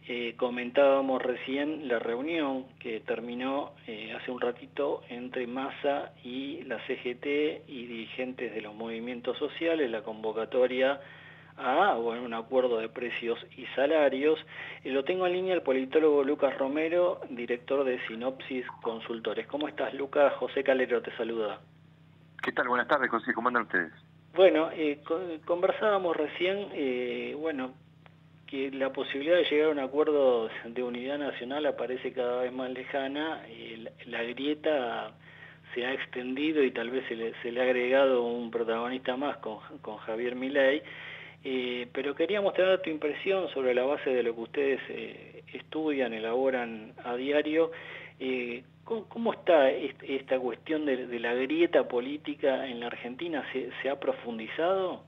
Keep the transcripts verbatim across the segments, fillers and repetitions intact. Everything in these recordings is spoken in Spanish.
Eh, comentábamos recién la reunión que terminó eh, hace un ratito entre Massa y la C G T y dirigentes de los movimientos sociales, la convocatoria a bueno, un acuerdo de precios y salarios. Eh, lo tengo en línea el politólogo Lucas Romero, director de Sinopsis Consultores. ¿Cómo estás, Lucas? José Calero te saluda. ¿Qué tal? Buenas tardes, José. ¿Cómo andan ustedes? Bueno, eh, conversábamos recién, eh, bueno, que la posibilidad de llegar a un acuerdo de unidad nacional aparece cada vez más lejana. Eh, la, la grieta se ha extendido y tal vez se le, se le ha agregado un protagonista más con, con Javier Milei. Eh, pero queríamos tener tu impresión sobre la base de lo que ustedes eh, estudian, elaboran a diario. Eh, ¿cómo, ¿Cómo está este, esta cuestión de, de la grieta política en la Argentina? ¿Se, se ha profundizado?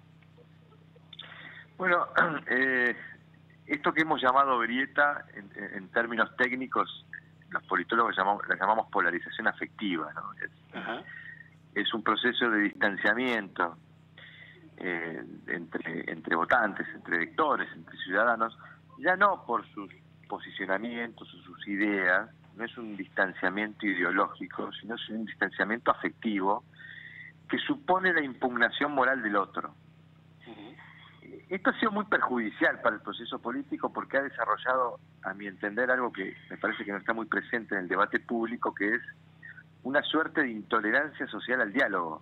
Bueno, eh, esto que hemos llamado grieta, en, en términos técnicos, los politólogos llamamos, la llamamos polarización afectiva, ¿no? Es, Ajá. es un proceso de distanciamiento eh, entre, entre votantes, entre electores, entre ciudadanos, ya no por sus posicionamientos o sus ideas, no es un distanciamiento ideológico, sino es un distanciamiento afectivo que supone la impugnación moral del otro. Esto ha sido muy perjudicial para el proceso político porque ha desarrollado, a mi entender, algo que me parece que no está muy presente en el debate público, que es una suerte de intolerancia social al diálogo.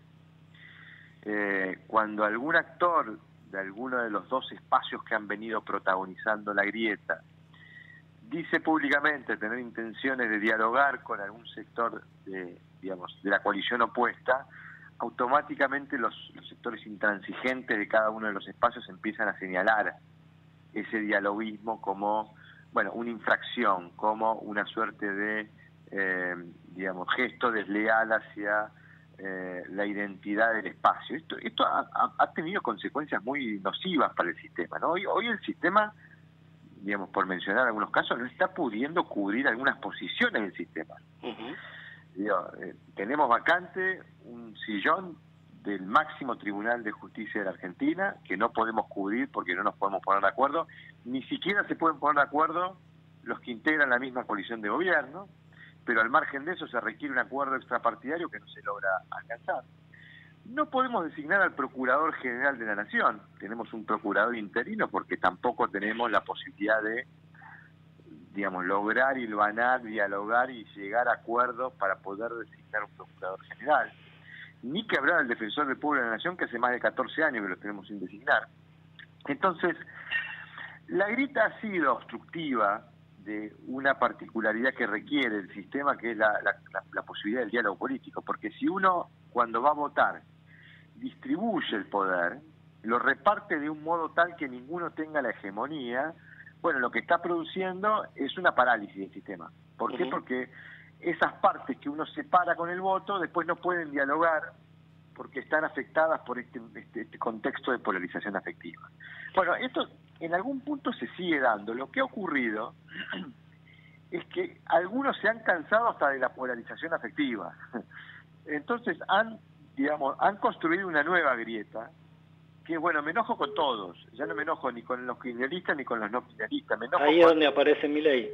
Eh, cuando algún actor de alguno de los dos espacios que han venido protagonizando la grieta dice públicamente tener intenciones de dialogar con algún sector de, digamos, de la coalición opuesta, automáticamente los, los sectores intransigentes de cada uno de los espacios empiezan a señalar ese dialoguismo como, bueno, una infracción, como una suerte de, eh, digamos, gesto desleal hacia eh, la identidad del espacio. Esto, esto ha, ha tenido consecuencias muy nocivas para el sistema, ¿no? Hoy, hoy el sistema, digamos, por mencionar algunos casos, no está pudiendo cubrir algunas posiciones del sistema. Uh-huh. Digo, eh, tenemos vacante un sillón del máximo Tribunal de Justicia de la Argentina que no podemos cubrir porque no nos podemos poner de acuerdo, ni siquiera se pueden poner de acuerdo los que integran la misma coalición de gobierno, pero al margen de eso se requiere un acuerdo extrapartidario que no se logra alcanzar. No podemos designar al Procurador General de la Nación, tenemos un procurador interino porque tampoco tenemos la posibilidad de, digamos, lograr hilvanar, dialogar y llegar a acuerdos para poder designar un procurador general. Ni que hablar del defensor del pueblo de la nación, que hace más de catorce años que lo tenemos sin designar. Entonces, la grieta ha sido obstructiva de una particularidad que requiere el sistema, que es la, la, la, la posibilidad del diálogo político. Porque si uno, cuando va a votar, distribuye el poder, lo reparte de un modo tal que ninguno tenga la hegemonía, bueno, lo que está produciendo es una parálisis del sistema. ¿Por qué? Uh-huh. Porque esas partes que uno separa con el voto después no pueden dialogar porque están afectadas por este, este, este contexto de polarización afectiva. Bueno, esto en algún punto se sigue dando. Lo que ha ocurrido es que algunos se han cansado hasta de la polarización afectiva. Entonces han, digamos, han construido una nueva grieta, que bueno, me enojo con todos, ya no me enojo ni con los kirchneristas ni con los no kirchneristas. Me enojo Ahí con... es donde aparece Milei.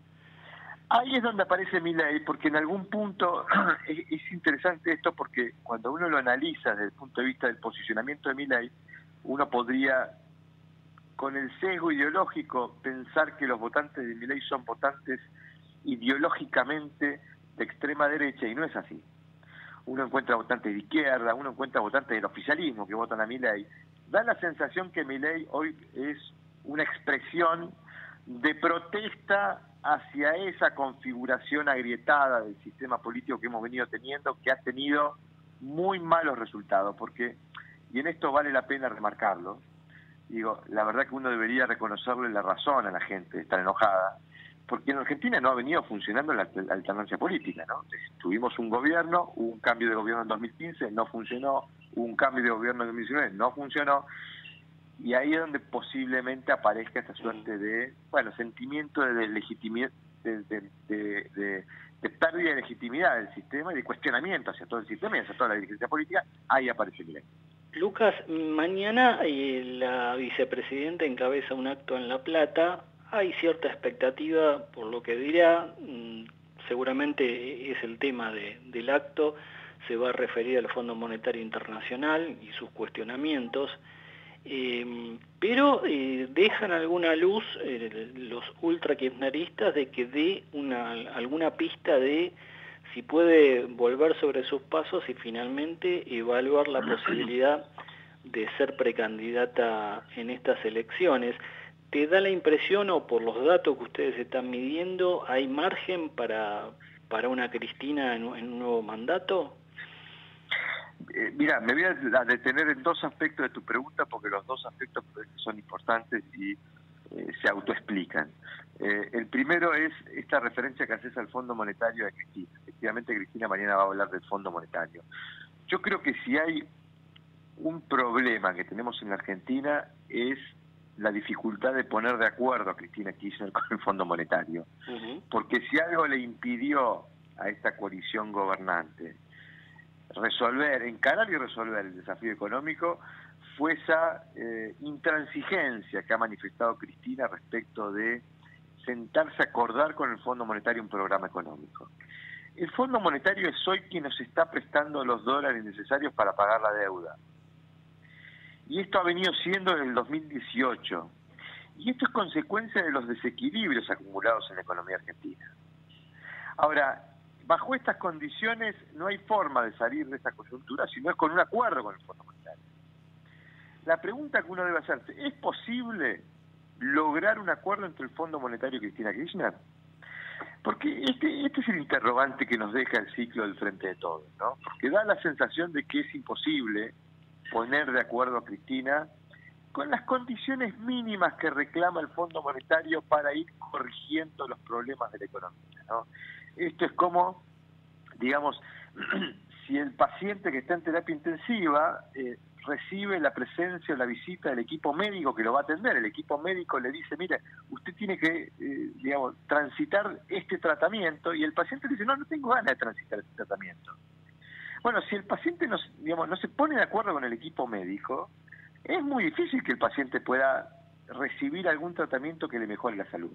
Ahí es donde aparece Milei, porque en algún punto es, es interesante esto, porque cuando uno lo analiza desde el punto de vista del posicionamiento de Milei, uno podría, con el sesgo ideológico, pensar que los votantes de Milei son votantes ideológicamente de extrema derecha, y no es así. Uno encuentra votantes de izquierda, uno encuentra votantes del oficialismo que votan a Milei. Da la sensación que Milei hoy es una expresión de protesta hacia esa configuración agrietada del sistema político que hemos venido teniendo, que ha tenido muy malos resultados, porque, y en esto vale la pena remarcarlo, digo, la verdad que uno debería reconocerle la razón a la gente de estar enojada, porque en Argentina no ha venido funcionando la alternancia política, ¿no? Tuvimos un gobierno, hubo un cambio de gobierno en dos mil quince, no funcionó, hubo un cambio de gobierno en dos mil diecinueve, no funcionó, y ahí es donde posiblemente aparezca esa suerte de, bueno, sentimiento de legitimidad, de, de, de, de, de pérdida de legitimidad del sistema y de cuestionamiento hacia todo el sistema y hacia toda la dirigencia política. Ahí aparece Milei. Lucas, mañana eh, la vicepresidenta encabeza un acto en La Plata hay cierta expectativa por lo que dirá, seguramente es el tema de, del acto, se va a referir al Fondo Monetario Internacional y sus cuestionamientos, eh, pero eh, dejan alguna luz eh, los ultra-kirchneristas de que dé una, alguna pista de si puede volver sobre sus pasos y finalmente evaluar la posibilidad de ser precandidata en estas elecciones. ¿Te da la impresión, o por los datos que ustedes están midiendo, hay margen para, para una Cristina en, en un nuevo mandato? Eh, mira, me voy a detener en dos aspectos de tu pregunta porque los dos aspectos son importantes y eh, se autoexplican. Eh, el primero es esta referencia que haces al Fondo Monetario de Cristina. Efectivamente, Cristina mañana va a hablar del Fondo Monetario. Yo creo que si hay un problema que tenemos en la Argentina es la dificultad de poner de acuerdo a Cristina Kirchner con el Fondo Monetario. Uh-huh. Porque si algo le impidió a esta coalición gobernante resolver, encarar y resolver el desafío económico, fue esa eh, intransigencia que ha manifestado Cristina respecto de sentarse a acordar con el Fondo Monetario un programa económico. El Fondo Monetario es hoy quien nos está prestando los dólares necesarios para pagar la deuda. Y esto ha venido siendo en el dos mil dieciocho. Y esto es consecuencia de los desequilibrios acumulados en la economía argentina. Ahora, bajo estas condiciones no hay forma de salir de esta coyuntura si no es con un acuerdo con el Fondo Monetario. La pregunta que uno debe hacerse, ¿es posible lograr un acuerdo entre el Fondo Monetario y Cristina Kirchner? Porque este, este es el interrogante que nos deja el ciclo del Frente de Todos, ¿no? Porque da la sensación de que es imposible poner de acuerdo a Cristina con las condiciones mínimas que reclama el Fondo Monetario para ir corrigiendo los problemas de la economía, ¿no? Esto es como, digamos, si el paciente que está en terapia intensiva eh, recibe la presencia o la visita del equipo médico que lo va a atender. El equipo médico le dice, mire, usted tiene que, eh, digamos, transitar este tratamiento, y el paciente dice, no, no tengo ganas de transitar este tratamiento. Bueno, si el paciente no, digamos, no se pone de acuerdo con el equipo médico, es muy difícil que el paciente pueda recibir algún tratamiento que le mejore la salud.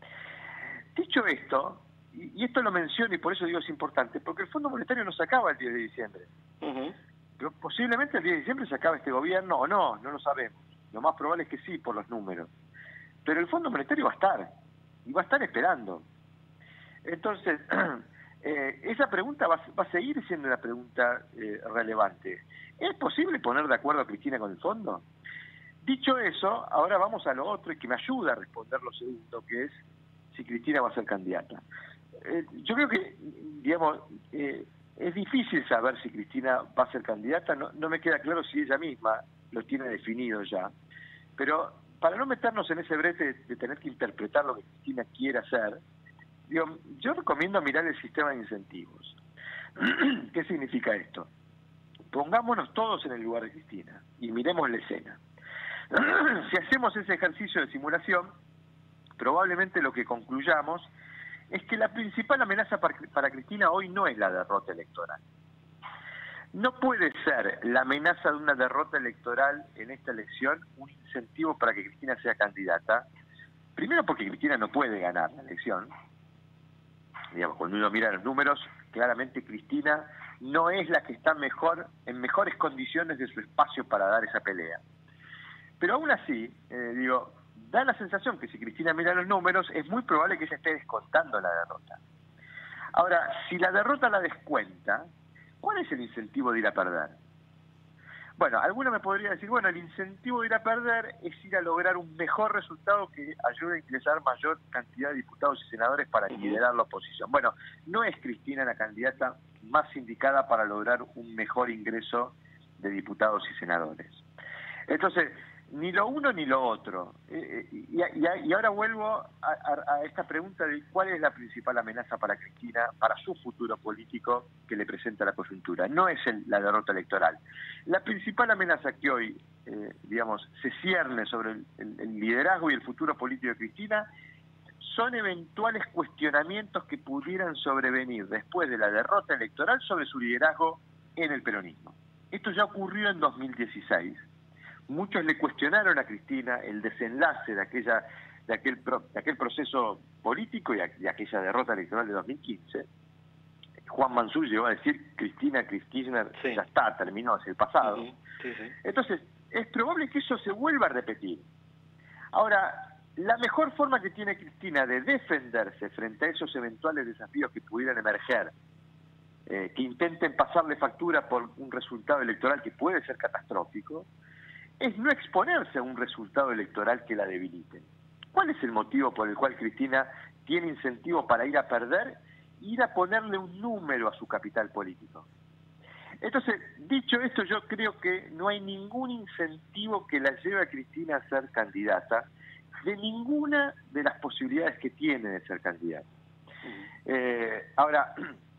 Dicho esto, y esto lo menciono y por eso digo es importante, porque el Fondo Monetario no se acaba el diez de diciembre. Uh-huh. Pero posiblemente el diez de diciembre se acabe este gobierno o no, no lo sabemos. Lo más probable es que sí, por los números. Pero el Fondo Monetario va a estar, y va a estar esperando. Entonces, eh, esa pregunta va, va a seguir siendo una pregunta eh, relevante. ¿Es posible poner de acuerdo a Cristina con el Fondo? Dicho eso, ahora vamos a lo otro y que me ayuda a responder lo segundo, que es si Cristina va a ser candidata. Eh, yo creo que, digamos, eh, es difícil saber si Cristina va a ser candidata, no, no me queda claro si ella misma lo tiene definido ya, pero para no meternos en ese brete de, de tener que interpretar lo que Cristina quiere hacer, digo, yo recomiendo mirar el sistema de incentivos. ¿Qué significa esto? Pongámonos todos en el lugar de Cristina y miremos la escena. Si hacemos ese ejercicio de simulación, probablemente lo que concluyamos es que la principal amenaza para, para Cristina hoy no es la derrota electoral. No puede ser la amenaza de una derrota electoral en esta elección un incentivo para que Cristina sea candidata. Primero porque Cristina no puede ganar la elección. Digamos, cuando uno mira los números, claramente Cristina no es la que está mejor, en mejores condiciones de su espacio para dar esa pelea. Pero aún así, eh, digo, da la sensación que si Cristina mira los números, es muy probable que ella esté descontando la derrota. Ahora, si la derrota la descuenta, ¿cuál es el incentivo de ir a perder? Bueno, alguno me podría decir, bueno, el incentivo de ir a perder es ir a lograr un mejor resultado que ayude a ingresar mayor cantidad de diputados y senadores para liderar la oposición. Bueno, no es Cristina la candidata más indicada para lograr un mejor ingreso de diputados y senadores. Entonces, ni lo uno ni lo otro. Eh, y, y, y ahora vuelvo a, a, a esta pregunta de cuál es la principal amenaza para Cristina, para su futuro político que le presenta la coyuntura. No es el, la derrota electoral. La principal amenaza que hoy, eh, digamos, se cierne sobre el, el, el liderazgo y el futuro político de Cristina son eventuales cuestionamientos que pudieran sobrevenir después de la derrota electoral sobre su liderazgo en el peronismo. Esto ya ocurrió en dos mil dieciséis. Muchos le cuestionaron a Cristina el desenlace de aquella de aquel, pro, de aquel proceso político y de aquella derrota electoral de dos mil quince, Juan Mansur llegó a decir, Cristina, Kirchner, sí. ya está, terminó, es el pasado. Uh-huh. sí, sí. Entonces, es probable que eso se vuelva a repetir. Ahora, la mejor forma que tiene Cristina de defenderse frente a esos eventuales desafíos que pudieran emerger, eh, que intenten pasarle factura por un resultado electoral que puede ser catastrófico, es no exponerse a un resultado electoral que la debilite. ¿Cuál es el motivo por el cual Cristina tiene incentivos para ir a perder, ir a ponerle un número a su capital político? Entonces, dicho esto, yo creo que no hay ningún incentivo que la lleve a Cristina a ser candidata, de ninguna de las posibilidades que tiene de ser candidata. Eh, ahora,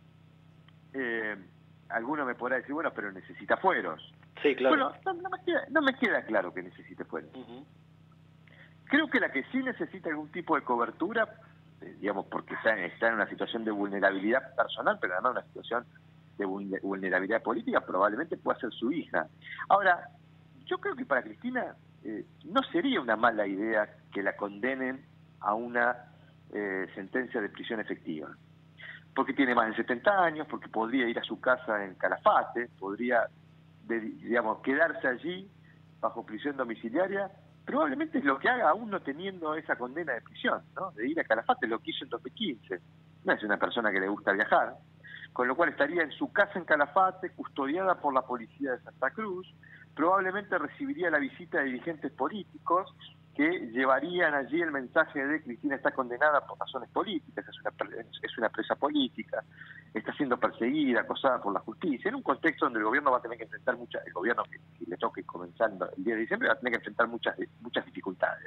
eh, alguno me podrá decir, bueno, pero necesita fueros. Sí, claro. Bueno, no, no, me, queda, no me queda claro que necesite fueros. Uh-huh. Creo que la que sí necesita algún tipo de cobertura, eh, digamos, porque está, está en una situación de vulnerabilidad personal, pero además una situación de vulnerabilidad política, probablemente pueda ser su hija. Ahora, yo creo que para Cristina eh, no sería una mala idea que la condenen a una eh, sentencia de prisión efectiva, porque tiene más de setenta años, porque podría ir a su casa en Calafate, podría, de, digamos, quedarse allí bajo prisión domiciliaria. Probablemente es lo que haga aún no teniendo esa condena de prisión, ¿no? De ir a Calafate, lo que hizo en dos mil quince. No es una persona que le gusta viajar, con lo cual estaría en su casa en Calafate, custodiada por la policía de Santa Cruz, probablemente recibiría la visita de dirigentes políticos que llevarían allí el mensaje de Cristina está condenada por razones políticas, es una, es una presa política, está siendo perseguida, acosada por la justicia, en un contexto donde el gobierno va a tener que enfrentar muchas, el gobierno que, que le toque comenzando el diez de diciembre va a tener que enfrentar muchas muchas dificultades.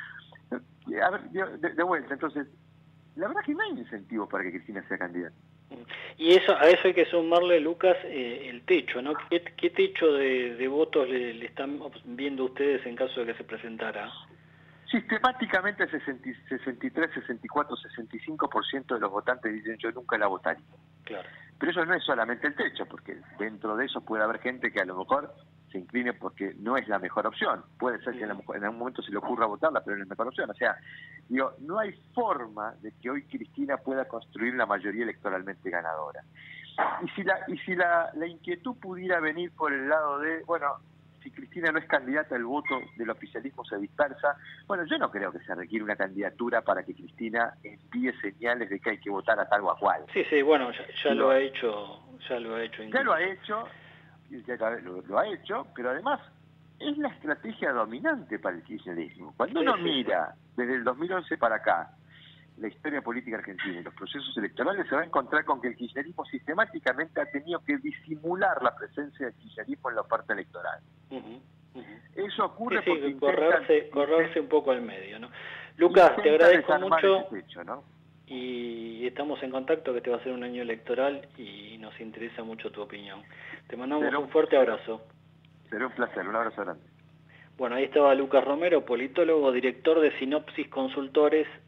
A ver, de, de vuelta, entonces, la verdad es que no hay incentivo para que Cristina sea candidata. Y eso, a eso hay que sumarle, Lucas, eh, el techo, ¿no? ¿Qué, qué techo de, de votos le, le están viendo ustedes en caso de que se presentara? Sistemáticamente sesenta, sesenta y tres, sesenta y cuatro, sesenta y cinco por ciento de los votantes dicen yo nunca la votaría. Claro. Pero eso no es solamente el techo, porque dentro de eso puede haber gente que a lo mejor se incline porque no es la mejor opción. Puede ser que en algún momento se le ocurra votarla, pero no es la mejor opción. O sea, digo, no hay forma de que hoy Cristina pueda construir la mayoría electoralmente ganadora. Y si la y si la, la inquietud pudiera venir por el lado de, bueno, si Cristina no es candidata, el voto del oficialismo se dispersa. Bueno, yo no creo que se requiere una candidatura para que Cristina envíe señales de que hay que votar a tal o a cual. Sí, sí, bueno, ya, ya lo, lo ha hecho, ya lo ha hecho. Incluso. Ya lo ha hecho, ya lo, lo ha hecho, pero además es la estrategia dominante para el kirchnerismo. Cuando uno mira desde el dos mil once para acá la historia política argentina y los procesos electorales, se va a encontrar con que el kirchnerismo sistemáticamente ha tenido que disimular la presencia del kirchnerismo en la oferta electoral. Uh-huh, uh-huh. Eso ocurre sí, sí, porque correrse, intentan, correrse un poco al medio, ¿no? Lucas, te agradezco mucho techo, ¿no? Y estamos en contacto, que te va a ser un año electoral y nos interesa mucho tu opinión. Te mandamos será un fuerte será, abrazo. Será un placer, un abrazo grande. Bueno, ahí estaba Lucas Romero, politólogo, director de Sinopsis Consultores,